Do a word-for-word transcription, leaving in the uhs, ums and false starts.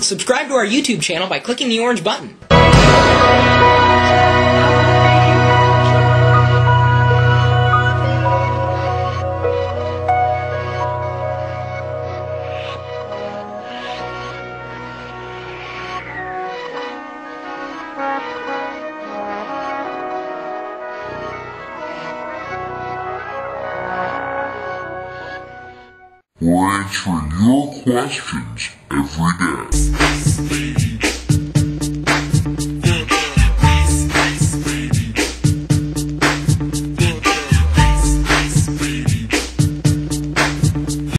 Subscribe to our YouTube channel by clicking the orange button. We're answering your questions every day.